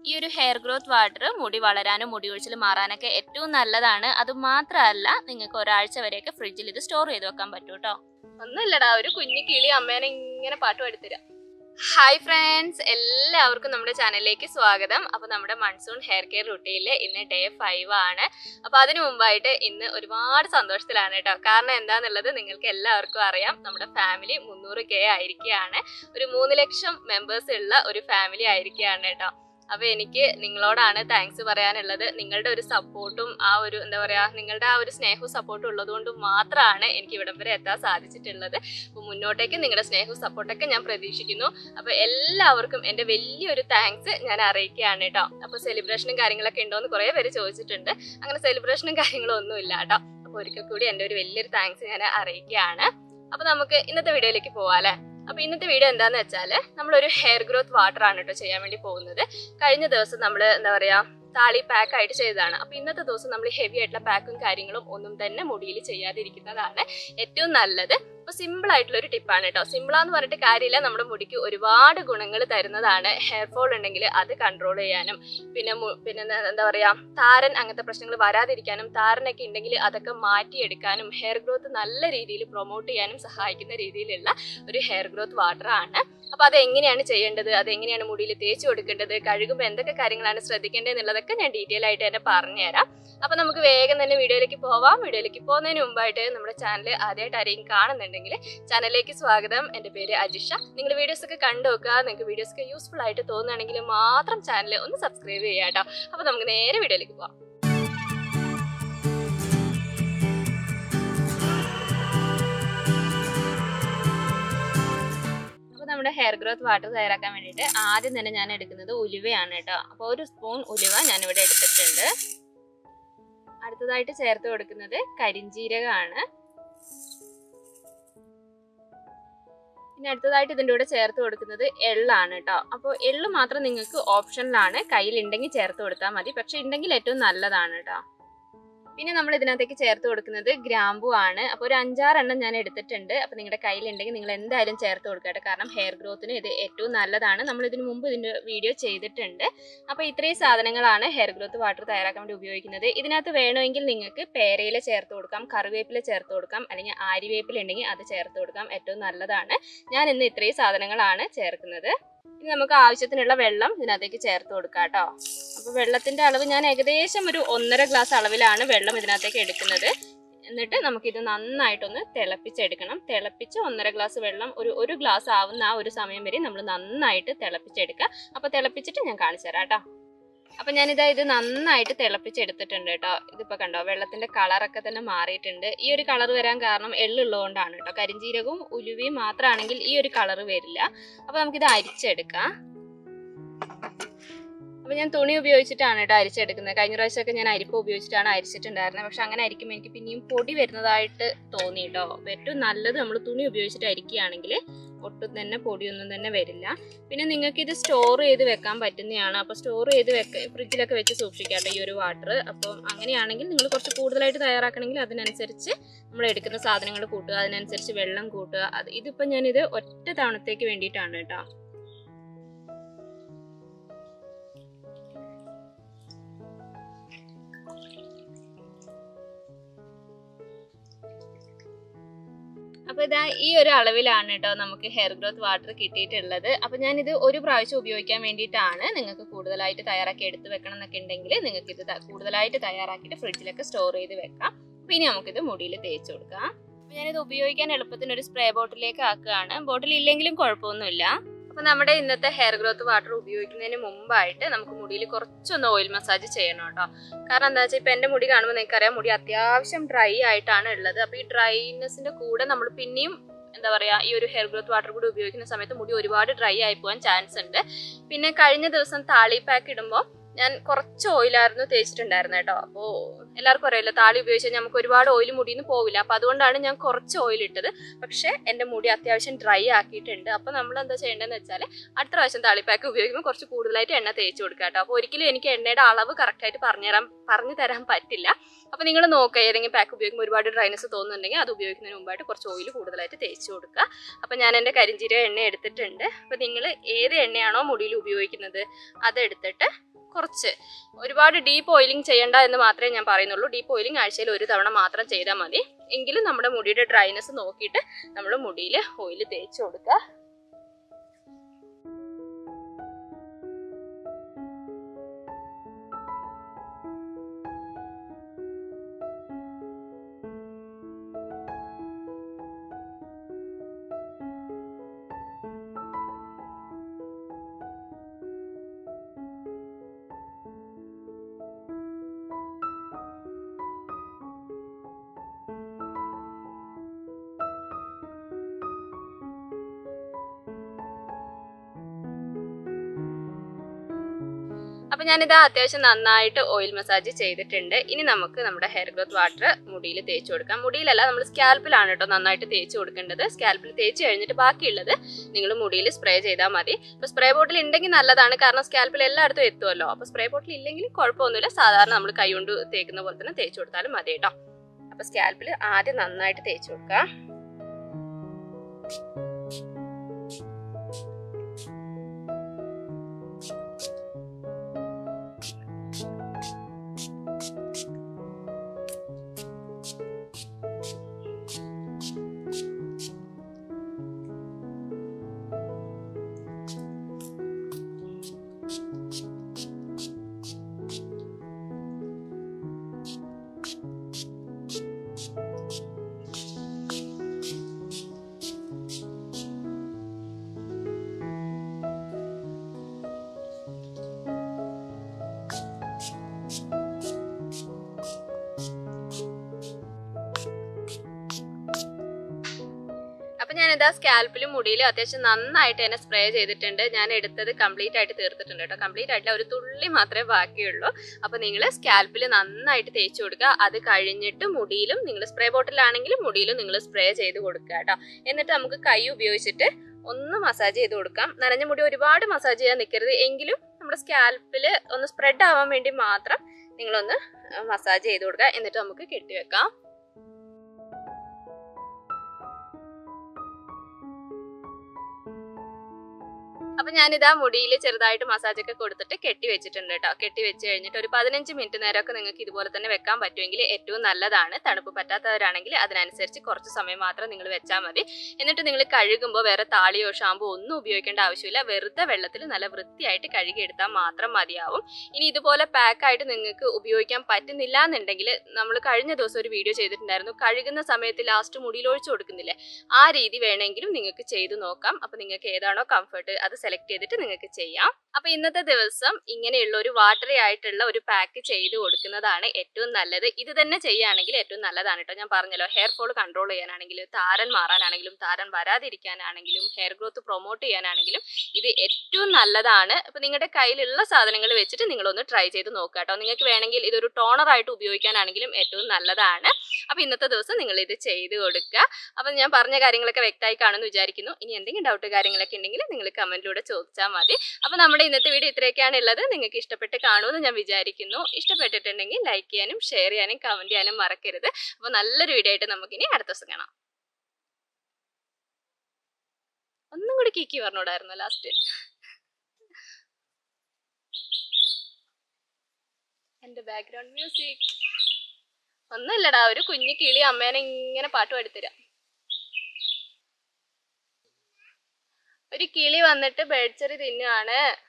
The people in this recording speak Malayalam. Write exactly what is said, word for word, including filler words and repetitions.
ഈ ഒരു ഹെയർ ഗ്രോത്ത് വാട്ടർ മുടി വളരാനും മുടി ഒഴിച്ചിൽ മാറാനൊക്കെ ഏറ്റവും നല്ലതാണ്. അത് മാത്രമല്ല നിങ്ങൾക്ക് ഒരാഴ്ച വരെയൊക്കെ ഫ്രിഡ്ജിൽ ഇത് സ്റ്റോർ ചെയ്ത് വെക്കാൻ പറ്റും കേട്ടോ. ഒന്നുമില്ലടാ, ഒരു കുഞ്ഞു കിളി അമ്മേനെ ഇങ്ങനെ പാട്ട് പാടിത്തരാം. ഹായ് ഫ്രണ്ട്സ്, എല്ലാവർക്കും നമ്മുടെ ചാനലിലേക്ക് സ്വാഗതം. അപ്പോൾ നമ്മുടെ മൺസൂൺ ഹെയർ കെയർ റുട്ടീനിൽ ഇന്ന് ഡേ ഫൈവ് ആണ്. അപ്പോൾ അതിനു മുമ്പായിട്ട് ഇന്ന് ഒരുപാട് സന്തോഷത്തിലാണ് കേട്ടോ. കാരണം എന്താണെന്നുള്ളത് നിങ്ങൾക്ക് എല്ലാവർക്കും അറിയാം, നമ്മുടെ ഫാമിലി മുന്നൂറ് കെ ആയിരിക്കുകയാണ്. ഒരു മൂന്ന് ലക്ഷം മെമ്പേഴ്സ് ഉള്ള ഒരു ഫാമിലി ആയിരിക്കുകയാണ് കേട്ടോ. അപ്പോൾ എനിക്ക് നിങ്ങളോടാണ് താങ്ക്സ് പറയാനുള്ളത്. നിങ്ങളുടെ ഒരു സപ്പോർട്ടും ആ ഒരു എന്താ പറയുക നിങ്ങളുടെ ആ ഒരു സ്നേഹവും സപ്പോർട്ടും ഉള്ളതുകൊണ്ട് മാത്രമാണ് എനിക്ക് ഇവിടം വരെ എത്താൻ സാധിച്ചിട്ടുള്ളത്. അപ്പോൾ മുന്നോട്ടേക്ക് നിങ്ങളുടെ സ്നേഹവും സപ്പോർട്ടൊക്കെ ഞാൻ പ്രതീക്ഷിക്കുന്നു. അപ്പോൾ എല്ലാവർക്കും എൻ്റെ വലിയൊരു താങ്ക്സ് ഞാൻ അറിയിക്കുകയാണ് കേട്ടോ. അപ്പോൾ സെലിബ്രേഷനും കാര്യങ്ങളൊക്കെ ഉണ്ടോയെന്ന് കുറേ പേര് ചോദിച്ചിട്ടുണ്ട്. അങ്ങനെ സെലിബ്രേഷനും കാര്യങ്ങളും ഒന്നും ഇല്ല കേട്ടോ. അപ്പോൾ ഒരിക്കൽ കൂടി എൻ്റെ ഒരു വലിയൊരു താങ്ക്സ് ഞാൻ അറിയിക്കുകയാണ്. അപ്പോൾ നമുക്ക് ഇന്നത്തെ വീഡിയോയിലേക്ക് പോവാം അല്ലേ. അപ്പോൾ ഇന്നത്തെ വീഡിയോ എന്താണെന്ന് വെച്ചാൽ നമ്മളൊരു ഹെയർ ഗ്രോത്ത് വാട്ടർ ആണ് കേട്ടോ ചെയ്യാൻ വേണ്ടി പോകുന്നത്. കഴിഞ്ഞ ദിവസം നമ്മൾ എന്താ പറയുക താളി പാക്ക് ആയിട്ട് ചെയ്തതാണ്. അപ്പോൾ ഇന്നത്തെ ദിവസം നമ്മൾ ഹെവി ആയിട്ടുള്ള പാക്കും കാര്യങ്ങളും ഒന്നും തന്നെ മുടിയിൽ ചെയ്യാതിരിക്കുന്നതാണ് ഏറ്റവും നല്ലത്. അപ്പോൾ സിമ്പിൾ ആയിട്ടുള്ള ഒരു ടിപ്പാണ് കേട്ടോ. സിമ്പിളാന്ന് പറഞ്ഞിട്ട് കാര്യമില്ല, നമ്മുടെ മുടിക്ക് ഒരുപാട് ഗുണങ്ങൾ തരുന്നതാണ്. ഹെയർ ഫോൾ ഉണ്ടെങ്കിൽ അത് കൺട്രോൾ ചെയ്യാനും പിന്നെ പിന്നെ എന്താ പറയുക താരൻ അങ്ങനത്തെ പ്രശ്നങ്ങൾ വരാതിരിക്കാനും താരനൊക്കെ ഉണ്ടെങ്കിൽ അതൊക്കെ മാറ്റിയെടുക്കാനും ഹെയർ ഗ്രോത്ത് നല്ല രീതിയിൽ പ്രൊമോട്ട് ചെയ്യാനും സഹായിക്കുന്ന രീതിയിലുള്ള ഒരു ഹെയർ ഗ്രോത്ത് വാട്ടർ ആണ്. അപ്പോൾ അതെങ്ങനെയാണ് ചെയ്യേണ്ടത്, അതെങ്ങനെയാണ് മുടിയിൽ തേച്ച് കൊടുക്കേണ്ടത്, കഴുകുമ്പോൾ എന്തൊക്കെ കാര്യങ്ങളാണ് ശ്രദ്ധിക്കേണ്ടത് എന്നുള്ളതൊക്കെ ഞാൻ ഡീറ്റെയിൽ ആയിട്ട് തന്നെ പറഞ്ഞുതരാം. അപ്പോൾ നമുക്ക് വേഗം തന്നെ വീഡിയോയിലേക്ക് പോവാം. വീഡിയോയിലേക്ക് പോകുന്നതിന് മുമ്പായിട്ട് നമ്മുടെ ചാനൽ ആദ്യമായിട്ട് ആരെയും കാണുന്നുണ്ടെങ്കിൽ ചാനലിലേക്ക് സ്വാഗതം. എൻ്റെ പേര് അജിഷ. നിങ്ങൾ വീഡിയോസ് ഒക്കെ കണ്ടു നോക്കുക. നിങ്ങൾക്ക് വീഡിയോസ് ഒക്കെ യൂസ്ഫുൾ ആയിട്ട് തോന്നുകയാണെങ്കിൽ മാത്രം ചാനൽ ഒന്ന് സബ്സ്ക്രൈബ് ചെയ്യാം കേട്ടോ. അപ്പോൾ നമുക്ക് നേരെ വീഡിയോയിലേക്ക് പോവാം. നമ്മുടെ ഹെയർ ഗ്രോത്ത് വാട്ടർ തയ്യാറാക്കാൻ വേണ്ടിയിട്ട് ആദ്യം തന്നെ ഞാൻ എടുക്കുന്നത് ഉലുവയാണ് കേട്ടോ. അപ്പോൾ ഒരു സ്പൂൺ ഉലുവ ഞാനിവിടെ എടുത്തിട്ടുണ്ട്. അടുത്തതായിട്ട് ചേർത്ത് കൊടുക്കുന്നത് കരിഞ്ജീരകമാണ്. പിന്നെ അടുത്തതായിട്ട് ഇതിൻ്റെ കൂടെ ചേർത്ത് കൊടുക്കുന്നത് എള്ളാണ് കേട്ടോ. അപ്പോൾ എള്ള് മാത്രം നിങ്ങൾക്ക് ഓപ്ഷനിലാണ്, കയ്യിലുണ്ടെങ്കിൽ ചേർത്ത് കൊടുത്താൽ മതി. പക്ഷെ ഉണ്ടെങ്കിൽ ഏറ്റവും നല്ലതാണ് കേട്ടോ. പിന്നെ നമ്മൾ ഇതിനകത്തേക്ക് ചേർത്ത് കൊടുക്കുന്നത് ഗ്രാമ്പു ആണ്. അപ്പോൾ ഒരു അഞ്ചാറെണ്ണം ഞാൻ എടുത്തിട്ടുണ്ട്. അപ്പോൾ നിങ്ങളുടെ കയ്യിലുണ്ടെങ്കിൽ നിങ്ങൾ എന്തായാലും ചേർത്ത് കൊടുക്കട്ടെ. കാരണം ഹെയർ ഗ്രോത്തിന് ഇത് ഏറ്റവും നല്ലതാണ്. നമ്മൾ ഇതിനു മുമ്പ് ഇതിൻ്റെ വീഡിയോ ചെയ്തിട്ടുണ്ട്. അപ്പോൾ ഇത്രയും സാധനങ്ങളാണ് ഹെയർ ഗ്രോത്ത് വാട്ടർ തയ്യാറാക്കാൻ വേണ്ടി ഉപയോഗിക്കുന്നത്. ഇതിനകത്ത് വേണമെങ്കിൽ നിങ്ങൾക്ക് പേരയില ചേർത്ത് കൊടുക്കാം, കറിവേപ്പില ചേർത്ത് കൊടുക്കാം, അല്ലെങ്കിൽ ആര്യവേപ്പില ഉണ്ടെങ്കിൽ അത് ചേർത്ത് കൊടുക്കാം. ഏറ്റവും നല്ലതാണ്. ഞാൻ ഇന്ന് ഇത്രയും സാധനങ്ങളാണ് ചേർക്കുന്നത്. ഇനി നമുക്ക് ആവശ്യത്തിനുള്ള വെള്ളം ഇതിനകത്തേക്ക് ചേർത്ത് കൊടുക്കാം കേട്ടോ. അപ്പോൾ വെള്ളത്തിൻ്റെ അളവ് ഞാൻ ഏകദേശം ഒരു ഒന്നര ഗ്ലാസ് അളവിലാണ് വെള്ളം ഇതിനകത്തേക്ക് എടുക്കുന്നത്. എന്നിട്ട് നമുക്കിത് നന്നായിട്ടൊന്ന് തിളപ്പിച്ചെടുക്കണം. തിളപ്പിച്ച് ഒന്നര ഗ്ലാസ് വെള്ളം ഒരു ഒരു ഗ്ലാസ് ആവുന്ന ആ ഒരു സമയം വരെ നമ്മൾ നന്നായിട്ട് തിളപ്പിച്ചെടുക്കുക. അപ്പോൾ തിളപ്പിച്ചിട്ട് ഞാൻ കാണിച്ചു തരാം കേട്ടോ. അപ്പം ഞാനിതാ ഇത് നന്നായിട്ട് തിളപ്പിച്ചെടുത്തിട്ടുണ്ട് കേട്ടോ. ഇതിപ്പോൾ കണ്ടോ വെള്ളത്തിൻ്റെ കളറൊക്കെ തന്നെ മാറിയിട്ടുണ്ട്. ഈ ഒരു കളർ വരാൻ കാരണം എള്ളുള്ളതുകൊണ്ടാണ് കേട്ടോ. കരിഞ്ജീരകവും ഉലുവയും മാത്രമാണെങ്കിൽ ഈ ഒരു കളർ വരില്ല. അപ്പോൾ നമുക്കിത് അരിച്ചെടുക്കാം. അപ്പോൾ ഞാൻ തുണി ഉപയോഗിച്ചിട്ടാണ് കേട്ടോ അരിച്ചെടുക്കുന്നത്. കഴിഞ്ഞ പ്രാവശ്യമൊക്കെ ഞാൻ അരിപ്പ ഉപയോഗിച്ചിട്ടാണ് അരിച്ചിട്ടുണ്ടായിരുന്നത്. പക്ഷെ അങ്ങനെ അരിക്കുമ്പോൾ എനിക്ക് പിന്നെയും പൊടി വരുന്നതായിട്ട് തോന്നി കേട്ടോ. അപ്പോൾ ഏറ്റവും നല്ലത് നമ്മൾ തുണി ഉപയോഗിച്ചിട്ട് അരിക്കുകയാണെങ്കിൽ ഒട്ടും തന്നെ പൊടിയൊന്നും തന്നെ വരില്ല. പിന്നെ നിങ്ങൾക്ക് ഇത് സ്റ്റോർ ചെയ്ത് വെക്കാൻ പറ്റുന്നതാണ്. അപ്പോൾ സ്റ്റോർ ചെയ്ത് വെക്ക ഫ്രിഡ്ജിലൊക്കെ വെച്ച് സൂക്ഷിക്കാം കേട്ടോ ഈ ഒരു വാട്ടർ. അപ്പം അങ്ങനെയാണെങ്കിൽ നിങ്ങൾ കുറച്ച് കൂടുതലായിട്ട് തയ്യാറാക്കണമെങ്കിൽ അതിനനുസരിച്ച് നമ്മൾ എടുക്കുന്ന സാധനങ്ങൾ കൂട്ടുക, അതിനനുസരിച്ച് വെള്ളം കൂട്ടുക. അത് ഇതിപ്പോൾ ഞാനിത് ഒറ്റ തവണത്തേക്ക് വേണ്ടിയിട്ടാണ് കേട്ടോ. അപ്പോൾ ഇതാ ഈ ഒരു അളവിലാണ് കേട്ടോ നമുക്ക് ഹെയർ ഗ്രോത്ത് വാട്ടർ കിട്ടിയിട്ടുള്ളത്. അപ്പോൾ ഞാനിത് ഒരു പ്രാവശ്യം ഉപയോഗിക്കാൻ വേണ്ടിയിട്ടാണ്. നിങ്ങൾക്ക് കൂടുതലായിട്ട് തയ്യാറാക്കി എടുത്ത് വെക്കണം എന്നൊക്കെ ഉണ്ടെങ്കിൽ നിങ്ങൾക്ക് ഇത് കൂടുതലായിട്ട് തയ്യാറാക്കിയിട്ട് ഫ്രിഡ്ജിലൊക്കെ സ്റ്റോർ ചെയ്ത് വെക്കാം. അപ്പോൾ ഇനി നമുക്കിത് മുടിയിൽ തേച്ച് കൊടുക്കാം. അപ്പോൾ ഞാനിത് ഉപയോഗിക്കാൻ എളുപ്പത്തിന് ഒരു സ്പ്രേ ബോട്ടിലേക്ക് ആക്കുകയാണ്. ബോട്ടിൽ ഇല്ലെങ്കിലും കുഴപ്പമൊന്നുമില്ല. അപ്പോൾ നമ്മുടെ ഇന്നത്തെ ഹെയർ ഗ്രോത്ത് വാട്ടർ ഉപയോഗിക്കുന്നതിന് മുമ്പായിട്ട് നമുക്ക് മുടിയിൽ കുറച്ചൊന്ന് ഓയിൽ മസാജ് ചെയ്യണം കേട്ടോ. കാരണം എന്താ വെച്ചാൽ ഇപ്പം എൻ്റെ മുടി കാണുമ്പോൾ നിങ്ങൾക്കറിയാം മുടി അത്യാവശ്യം ഡ്രൈ ആയിട്ടാണ് ഉള്ളത്. അപ്പോൾ ഈ ഡ്രൈനെസ്സിൻ്റെ കൂടെ നമ്മൾ പിന്നെയും എന്താ പറയുക ഈ ഒരു ഹെയർ ഗ്രോത്ത് വാട്ടർ കൂടി ഉപയോഗിക്കുന്ന സമയത്ത് മുടി ഒരുപാട് ഡ്രൈ ആയി പോകാൻ ചാൻസ് ഉണ്ട്. പിന്നെ കഴിഞ്ഞ ദിവസം താളി പാക്ക് ഇടുമ്പോൾ ഞാൻ കുറച്ച് ഓയിലായിരുന്നു തേച്ചിട്ടുണ്ടായിരുന്നു കേട്ടോ. അപ്പോൾ എല്ലാവർക്കും അറിയാമല്ലോ, താളി ഉപയോഗിച്ചാൽ നമുക്ക് ഒരുപാട് ഓയിൽ മുടിയിൽ നിന്ന് പോവില്ല. അപ്പോൾ അതുകൊണ്ടാണ് ഞാൻ കുറച്ച് ഓയിൽ ഇട്ടത്. പക്ഷേ എൻ്റെ മുടി അത്യാവശ്യം ഡ്രൈ ആക്കിയിട്ടുണ്ട്. അപ്പോൾ നമ്മൾ എന്താ ചെയ്യേണ്ടതെന്ന് വെച്ചാൽ അടുത്ത പ്രാവശ്യം താളിപ്പാക്ക് ഉപയോഗിക്കുമ്പോൾ കുറച്ച് കൂടുതലായിട്ട് എണ്ണ തേച്ച് കൊടുക്കുക കേട്ടോ. അപ്പോൾ ഒരിക്കലും എനിക്ക് എണ്ണയുടെ അളവ് കറക്റ്റായിട്ട് പറഞ്ഞു തരാൻ പറഞ്ഞു തരാൻ പറ്റില്ല. അപ്പോൾ നിങ്ങൾ നോക്കുക, ഏതെങ്കിലും പാക്ക് ഉപയോഗിക്കുമ്പോൾ ഒരുപാട് ഡ്രൈനസ് തോന്നുന്നുണ്ടെങ്കിൽ അത് ഉപയോഗിക്കുന്നതിന് മുമ്പായിട്ട് കുറച്ച് ഓയിൽ കൂടുതലായിട്ട് തേച്ച് കൊടുക്കുക. അപ്പോൾ ഞാൻ എൻ്റെ കരിഞ്ജീരക എണ്ണ എടുത്തിട്ടുണ്ട്. അപ്പോൾ നിങ്ങൾ ഏത് എണ്ണയാണോ മുടിയിൽ ഉപയോഗിക്കുന്നത് അതെടുത്തിട്ട് കുറച്ച്, ഒരുപാട് ഡീപ്പ് ഓയിലിംഗ് ചെയ്യേണ്ട എന്ന് മാത്രമേ ഞാൻ പറയുന്നുള്ളൂ. ഡീപ്പ് ഓയിലിംഗ് ആഴ്ചയിൽ ഒരു തവണ മാത്രം ചെയ്താൽ മതി. എങ്കിലും നമ്മുടെ മുടിയുടെ ഡ്രൈനസ് നോക്കിയിട്ട് നമ്മൾ മുടിയിൽ ഓയിൽ തേച്ച് കൊടുക്കുക. അപ്പോൾ ഞാനിത് അത്യാവശ്യം നന്നായിട്ട് ഓയിൽ മസാജ് ചെയ്തിട്ടുണ്ട്. ഇനി നമുക്ക് നമ്മുടെ ഹെയർ ഗ്രോത്ത് വാട്ടർ മുടിയിൽ തേച്ച് കൊടുക്കാം. മുടിയിലല്ല, നമ്മൾ സ്കാൽപ്പിലാണ് കേട്ടോ നന്നായിട്ട് തേച്ച് കൊടുക്കേണ്ടത്. സ്കാൽപ്പിൽ തേച്ച് കഴിഞ്ഞിട്ട് ബാക്കിയുള്ളത് നിങ്ങൾ മുടിയിൽ സ്പ്രേ ചെയ്താൽ മതി. അപ്പോൾ സ്പ്രേ ബോട്ടിൽ ഉണ്ടെങ്കിൽ നല്ലതാണ്, കാരണം സ്കാൽപ്പിൽ എല്ലായിടത്തും എത്തുമല്ലോ. അപ്പോൾ സ്പ്രേ ബോട്ടിൽ ഇല്ലെങ്കിൽ കുഴപ്പമൊന്നുമില്ല, സാധാരണ നമ്മൾ കൈ കൊണ്ട് തേക്കുന്ന പോലെ തന്നെ തേച്ച് കൊടുത്താലും മതി കേട്ടോ. അപ്പോൾ സ്കാൽപ്പിൽ ആദ്യം നന്നായിട്ട് തേച്ച് കൊടുക്കുക. അപ്പോൾ ഞാനിതാ സ്കാൽപ്പിലും മുടിയിലും അത്യാവശ്യം നന്നായിട്ട് തന്നെ സ്പ്രേ ചെയ്തിട്ടുണ്ട്. ഞാൻ എടുത്തത് കംപ്ലീറ്റ് ആയിട്ട് തീർത്തിട്ടുണ്ട് കേട്ടോ. കംപ്ലീറ്റ് ആയിട്ടില്ല, ഒരു തുള്ളി മാത്രമേ ബാക്കിയുള്ളൂ. അപ്പോൾ നിങ്ങൾ സ്കാൽപ്പിൽ നന്നായിട്ട് തേച്ച് കൊടുക്കുക. അത് കഴിഞ്ഞിട്ട് മുടിയിലും നിങ്ങൾ സ്പ്രേ ബോട്ടിലാണെങ്കിലും മുടിയിലും നിങ്ങൾ സ്പ്രേ ചെയ്ത് കൊടുക്കുക കേട്ടോ. എന്നിട്ട് നമുക്ക് കൈ ഉപയോഗിച്ചിട്ട് ഒന്ന് മസാജ് ചെയ്ത് കൊടുക്കാം. നനഞ്ഞ മുടി ഒരുപാട് മസാജ് ചെയ്യാൻ നിൽക്കരുത്, എങ്കിലും നമ്മുടെ സ്കാൽപ്പിൽ ഒന്ന് സ്പ്രെഡ് ആവാൻ വേണ്ടി മാത്രം നിങ്ങളൊന്ന് മസാജ് ചെയ്ത് കൊടുക്കുക. എന്നിട്ട് നമുക്ക് കെട്ടിവെക്കാം. അപ്പോൾ ഞാനിതാ മുടിയിൽ ചെറുതായിട്ട് മസാജൊക്കെ കൊടുത്തിട്ട് കെട്ടി വെച്ചിട്ടുണ്ട് കേട്ടോ. കെട്ടി വെച്ച് കഴിഞ്ഞിട്ട് ഒരു പതിനഞ്ച് മിനിറ്റ് നേരമൊക്കെ നിങ്ങൾക്ക് ഇതുപോലെ തന്നെ വെക്കാൻ പറ്റുമെങ്കിൽ ഏറ്റവും നല്ലതാണ്. തണുപ്പ് പറ്റാത്തവരാണെങ്കിൽ അതിനനുസരിച്ച് കുറച്ച് സമയം മാത്രം നിങ്ങൾ വെച്ചാൽ മതി. എന്നിട്ട് നിങ്ങൾ കഴുകുമ്പോൾ വേറെ താളിയോ ഷാമ്പോ ഒന്നും ഉപയോഗിക്കേണ്ട ആവശ്യമില്ല. വെറുതെ വെള്ളത്തിൽ നല്ല വൃത്തിയായിട്ട് കഴുകിയെടുത്താൽ മാത്രം മതിയാവും. ഇനി ഇതുപോലെ പാക്കായിട്ട് നിങ്ങൾക്ക് ഉപയോഗിക്കാൻ പറ്റുന്നില്ല എന്നുണ്ടെങ്കിൽ, നമ്മൾ കഴിഞ്ഞ ദിവസം ഒരു വീഡിയോ ചെയ്തിട്ടുണ്ടായിരുന്നു, കഴുകുന്ന സമയത്ത് ലാസ്റ്റ് മുടിയിൽ ഒഴിച്ചു കൊടുക്കുന്നില്ലേ, ആ രീതി വേണമെങ്കിലും നിങ്ങൾക്ക് ചെയ്ത് നോക്കാം. അപ്പോൾ നിങ്ങൾക്ക് ഏതാണോ കംഫർട്ട് അത് സെലക്ട് ചെയ്തിട്ട് നിങ്ങൾക്ക് ചെയ്യാം. അപ്പോൾ ഇന്നത്തെ ദിവസം ഇങ്ങനെയുള്ള ഒരു വാട്ടറി ആയിട്ടുള്ള ഒരു പാക്ക് ചെയ്ത് കൊടുക്കുന്നതാണ് ഏറ്റവും നല്ലത്. ഇത് തന്നെ ചെയ്യുകയാണെങ്കിൽ ഏറ്റവും നല്ലതാണ് കേട്ടോ. ഞാൻ പറഞ്ഞല്ലോ, ഹെയർ ഫോൾ കൺട്രോൾ ചെയ്യാനാണെങ്കിലും താരൻ മാറാനാണെങ്കിലും താരൻ വരാതിരിക്കാനാണെങ്കിലും ഹെയർ ഗ്രോത്ത് പ്രൊമോട്ട് ചെയ്യാനാണെങ്കിലും ഇത് ഏറ്റവും നല്ലതാണ്. അപ്പോൾ നിങ്ങളുടെ കയ്യിലുള്ള സാധനങ്ങൾ വെച്ചിട്ട് നിങ്ങളൊന്ന് ട്രൈ ചെയ്ത് നോക്കുക കേട്ടോ. നിങ്ങൾക്ക് വേണമെങ്കിൽ ഇതൊരു ടോണറായിട്ട് ഉപയോഗിക്കാനാണെങ്കിലും ഏറ്റവും നല്ലതാണ്. അപ്പോൾ ഇന്നത്തെ ദിവസം നിങ്ങൾ ഇത് ചെയ്ത് കൊടുക്കുക. അപ്പോൾ ഞാൻ പറഞ്ഞ കാര്യങ്ങളൊക്കെ വ്യക്തമായി കാണുമെന്ന് വിചാരിക്കുന്നു. ഇനി എന്തെങ്കിലും ഡൗട്ട് കാര്യങ്ങളൊക്കെ ഉണ്ടെങ്കിൽ നിങ്ങൾ കമന്റിലൂടെ ചോദിച്ചാൽ മതി. അപ്പോൾ നമ്മുടെ ഇന്നത്തെ വീഡിയോ ഇത്രയൊക്കെയാണ് ഉള്ളത്. നിങ്ങൾക്ക് ഇഷ്ടപ്പെട്ട് കാണുമെന്ന് ഞാൻ വിചാരിക്കുന്നു. ഇഷ്ടപ്പെട്ടിട്ടുണ്ടെങ്കിൽ ലൈക്ക് ചെയ്യാനും ഷെയർ ചെയ്യാനും കമന്റ് ചെയ്യാനും മറക്കരുത്. അപ്പോൾ നല്ലൊരു വീഡിയോ ആയിട്ട് നമുക്കിനി അടുത്ത ദിവസം കാണാം. ഒന്നും കൂടി കീക്കി പറഞ്ഞോടായിരുന്നു ലാസ്റ്റ്. എന്റെ ബാക്ക്ഗ്രൗണ്ട് മ്യൂസിക് ഒന്നുമില്ലടാ, ഒരു കുഞ്ഞു കിളി അമ്മേനെ ഇങ്ങനെ പാട്ട് പാടിത്തരാം. ഒരു കിളി വന്നിട്ട് ബേഡ്ചെറി തിന്നുവാണ്.